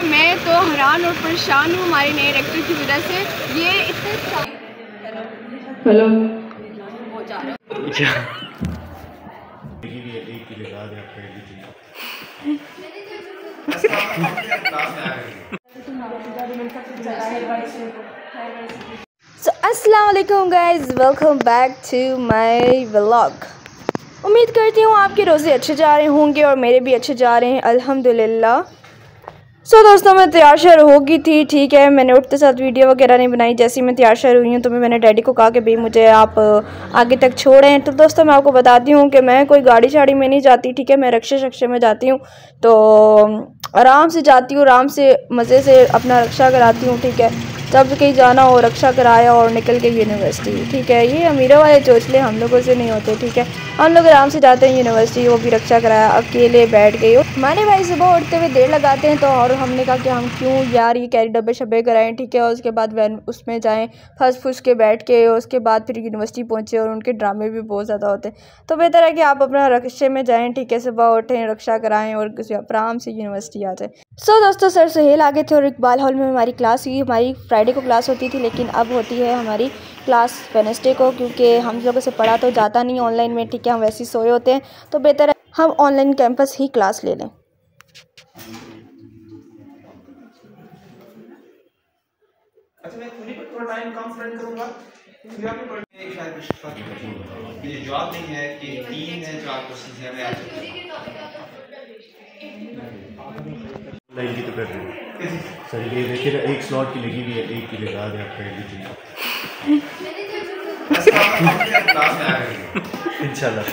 मैं तो हैरान और परेशान हूँ हमारे नए डायरेक्टर की वजह से। ये इतने हेलो हो जा रहा अस्सलाम वालेकुम guys, welcome back to my vlog. उम्मीद करती हूँ आपके रोज़े अच्छे जा रहे होंगे और मेरे भी अच्छे जा रहे हैं अल्हम्दुलिल्लाह। दोस्तों मैं तैयार शर हो गई थी, ठीक है। मैंने उठते साथ वीडियो वगैरह नहीं बनाई। जैसे ही मैं तैयार शर हुई हूँ तो मैंने डैडी को कहा कि भाई मुझे आप आगे तक छोड़ें। तो दोस्तों मैं आपको बताती हूँ कि मैं कोई गाड़ी शाड़ी में नहीं जाती, ठीक है। मैं रक्शे शक्शे में जाती हूँ, तो आराम से जाती हूँ, आराम से मज़े से अपना रक्षा कराती हूँ, ठीक है। जब कहीं जाना हो रक्षा कराया और निकल के यूनिवर्सिटी, ठीक है। ये अमीरों वाले चोचले हम लोगों से नहीं होते, ठीक है। हम लोग आराम से जाते हैं यूनिवर्सिटी, वो भी रक्षा कराया, अकेले बैठ गई। हमारे भाई सुबह उठते हुए देर लगाते हैं, तो और हमने कहा कि हम क्यों यार ये कैरी डब्बे शब्बे कराएं, ठीक है। और उसके बाद वैन उसमें जाएं, फंस फुस के बैठ के, उसके बाद फिर यूनिवर्सिटी पहुँचे। और उनके ड्रामे भी बहुत ज़्यादा होते हैं, तो बेहतर है कि आप अपना रक्षे में जाएँ, ठीक है। सुबह उठें, रक्षा कराएँ और आराम से यूनिवर्सिटी आ जाए। दोस्तों सर सुहेल आगे थे और इकबाल हॉल में हमारी क्लास हुई। हमारी फ्राइडे को क्लास होती थी, लेकिन अब होती है हमारी क्लास वेडनेसडे को, क्योंकि हम लोगों से पढ़ा तो जाता नहीं ऑनलाइन में, ठीक है। हम वैसे ही सोए होते हैं, तो बेहतर है हम ऑनलाइन कैंपस ही क्लास ले लें। अच्छा मैं थोड़ा टाइम कम स्पेंड करूंगा, फिर आपको एक शायद ये जॉब नहीं है कि 3 है 4 क्वेश्चंस है। मैं लाइन की तो कर रहे हैं सर, ये देखिए एक स्लॉट की लगी हुई है, एक की लगा रहे आप कर लीजिए क्लास में आ रहे इंशाल्लाह।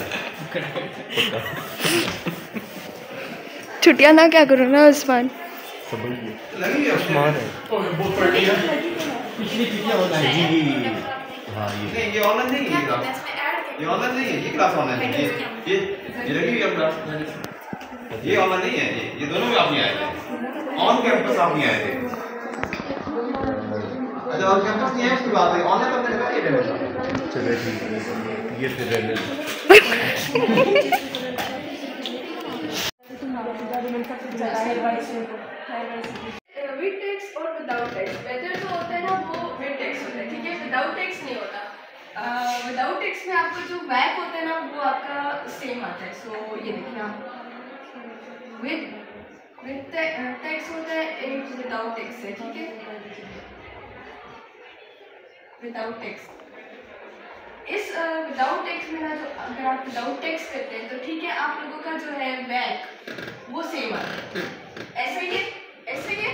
छुट्टियाँ ना क्या करूँ ना उस्मान, उस्मान है पिछली जी। हाँ ये ऑनलाइन नहीं है, ये ऑनलाइन नहीं है, ये क्लास ऑनलाइन है। ये लगी हुई है क्लास, ये ऑनलाइन नहीं है। ये दोनों में आप नहीं आए थे, ऑन कैंपस आप नहीं आए थे। अच्छा ऑन कैंपस नहीं है उसकी बात है, ऑनलाइन आपने लगा ये डेमो। चलो ठीक है, ये फिर रहने विद टेक्स्ट और विदाउट टेक्स्ट बेहतर जो होता है ना वो विद टेक्स्ट होता है, ठीक है। विदाउट टेक्स्ट नहीं होता। विदाउट टेक्स्ट में आपका जो बैक होता है ना वो आपका सेम आता है। सो ये देखिए आप विद टेक्स्ट होता है, एक विदाउट टेक्स्ट है, ठीक है। विदाउट टेक्स्ट इस विदाउट टेक्स्ट में ना, जो अगर आप विदाउट टेक्स्ट करते हैं तो ठीक है, आप लोगों का जो है बैक वो सेम आता है। ऐसे ये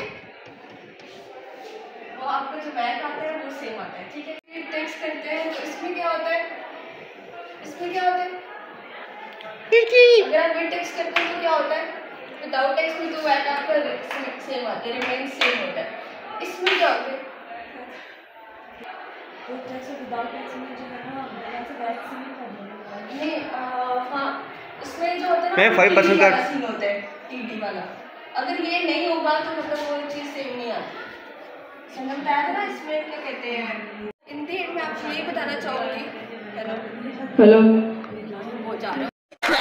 वो आपका जो बैक आता है वो सेम आता है, ठीक है। टेक्स्ट करते हैं तो इसमें क्या होता है, अगर आप विद टेक्स्ट करते हैं तो क्या होता है, विदाउट टेक्स्ट में तो बैक आपका सेम आता है, रिमेन सेम होता है। इसमें क्या होता है, नहीं हाँ, उसमें जो होता है ना 5% का सीन होता है, टीडी वाला। अगर ये नहीं होगा तो मतलब वो चीज़ सेम नहीं आती। मैंने बताया था ना इसमें क्या कहते हैं। हिंदी में आपको ये बताना चाहूँगी, हेलो हो जा रहा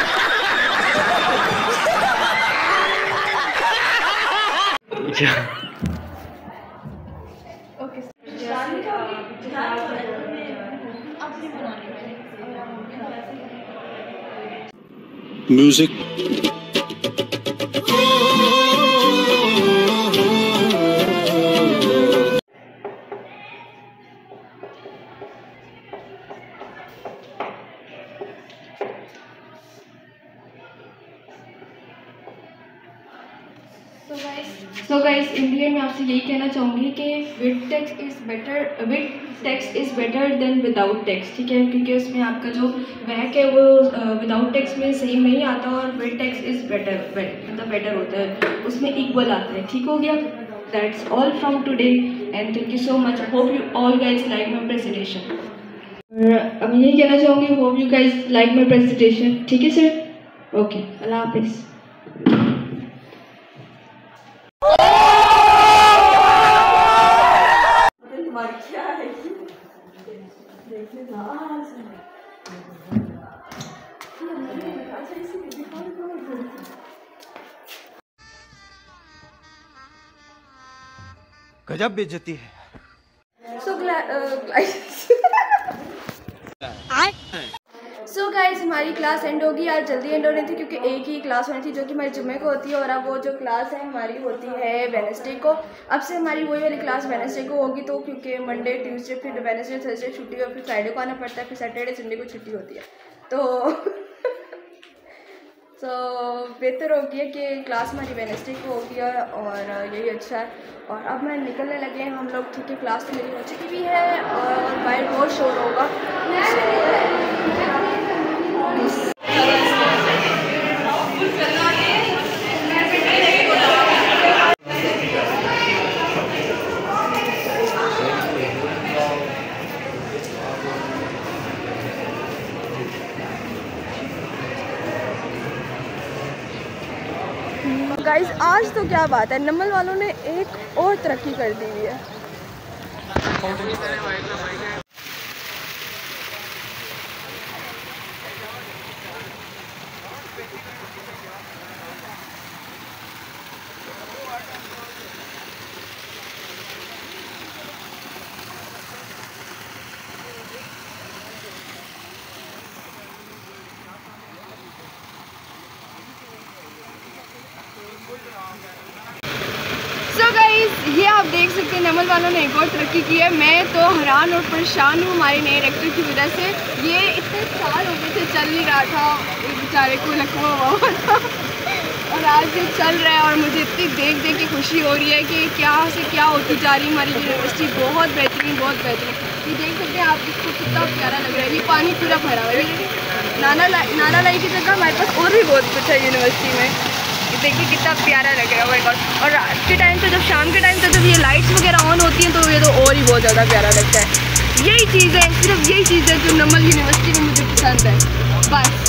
okay music so guys in the end में आपसे यही कहना चाहूँगी कि with text is better than without text, ठीक है। क्योंकि उसमें आपका जो बैक है वो विदाउट टेक्स्ट में सेम नहीं आता, और विद टेक्स्ट इज़ मतलब बेटर होता है, उसमें इक्वल आता है, ठीक हो गया। That's all from today and thank you so much. Hope you all guys like my presentation. अब यही कहना चाहूँगी, hope you guys like my presentation, ठीक है सर। ओके, अल्लाह हाफिज़। क्या है देखने गजब बेइज्जती है। सो गाइस हमारी क्लास एंड होगी। आज जल्दी एंड होनी थी क्योंकि एक ही क्लास होनी थी जो कि हमारे जुम्मे को होती है, और अब वो जो क्लास है हमारी होती है वेडनेसडे को। अब से हमारी वही वाली क्लास वेडनेसडे को होगी, तो क्योंकि मंडे ट्यूसडे फिर वेडनेसडे थर्सडे छुट्टी और फिर फ्राइडे को आना पड़ता है, फिर सैटरडे संडे को छुट्टी होती है। तो बेहतर हो गया कि क्लास हमारी वेडनेसडे को होगी और यही अच्छा है। और अब मैं निकलने लगे हैं हम लोग, ठीक है। क्लास तो मेरी हो चुकी भी है और बाहर बहुत शोर होगा। गाइस आज तो क्या बात है, नमल वालों ने एक और तरक्की कर दी हुई है। सो गाइस ये आप देख सकते हैं नमल वालों ने एक और तरक्की की है। मैं तो हैरान और परेशान हूँ हमारे नए डायरेक्टर की वजह से। ये इतने साल हो गए थे चल नहीं रहा था, एक बेचारे को लकवा हुआ था और आज ये चल रहा है और मुझे इतनी देख देख के खुशी हो रही है कि क्या से क्या होती जा रही है हमारी यूनिवर्सिटी। बहुत बेहतरीन, बहुत बेहतरीन। ये देख सकते हैं आप, इसको कितना प्यारा लग रहा है। ये पानी पूरा भरा हुआ है। नाला लाई की जगह हमारे पास और भी बहुत कुछ है यूनिवर्सिटी में। देखिए कितना प्यारा लग रहा है। Oh my God. और रात के टाइम तो, जब शाम के टाइम तो जब ये लाइट्स वगैरह ऑन होती हैं तो ये तो और ही बहुत ज़्यादा प्यारा लगता है। यही चीज़ है, सिर्फ यही चीज़ है जो नमल यूनिवर्सिटी में मुझे पसंद है बस।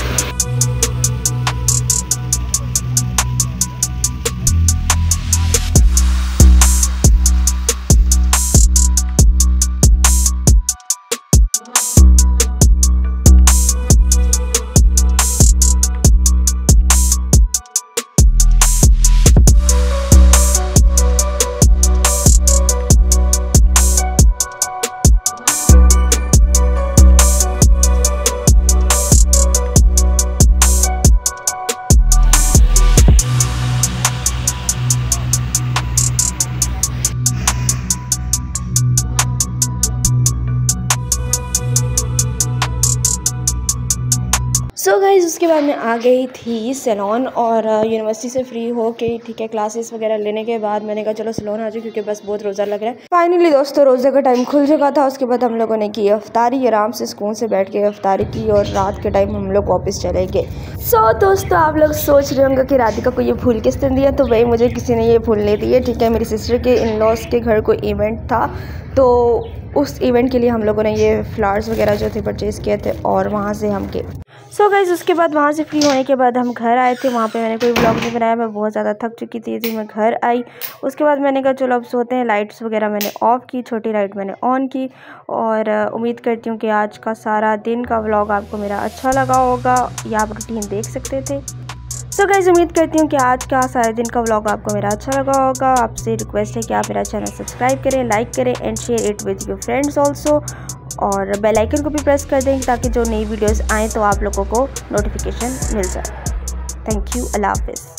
सो गाइज़ उसके बाद मैं आ गई थी सैलून और यूनिवर्सिटी से फ्री हो के, ठीक है, क्लासेस वगैरह लेने के बाद मैंने कहा चलो सैलून आ जाओ क्योंकि बस बहुत रोज़ा लग रहा है। फाइनली दोस्तों रोज़े का टाइम खुल चुका था। उसके बाद हम लोगों ने की अफ्तारी, आराम से सुकून से बैठ के अफ्तारी की और रात के टाइम हम लोग वापस चले गए। सो दोस्तों आप लोग सोच रहे होंगे कि राधिका को ये फूल किस तरह दिया, तो भाई मुझे किसी ने ये फूल नहीं दिए, ठीक है। मेरी सिस्टर के इन लॉज के घर कोई इवेंट था तो उस इवेंट के लिए हम लोगों ने ये फ्लावर्स वगैरह जो थे परचेज़ किए थे और वहाँ से हम गए। सो गाइज़ उसके बाद वहाँ से फ्री होने के बाद हम घर आए थे। वहाँ पे मैंने कोई व्लॉग नहीं बनाया, मैं बहुत ज़्यादा थक चुकी थी मैं घर आई। उसके बाद मैंने कहा चलो अब सोते हैं। लाइट्स वगैरह मैंने ऑफ़ की, छोटी लाइट मैंने ऑन की और उम्मीद करती हूँ कि आज का सारा दिन का व्लॉग आपको मेरा अच्छा लगा होगा या आप रूटीन देख सकते थे। सो गाइज़ उम्मीद करती हूँ कि आज का सारे दिन का व्लॉग आपको मेरा अच्छा लगा होगा। आपसे रिक्वेस्ट है कि आप मेरा चैनल सब्सक्राइब करें, लाइक करें and share it with your friends also, और बेल आइकन को भी प्रेस कर दें ताकि जो नई वीडियोस आएँ तो आप लोगों को नोटिफिकेशन मिल जाए। थैंक यू, अल्लाह हाफ़िज़।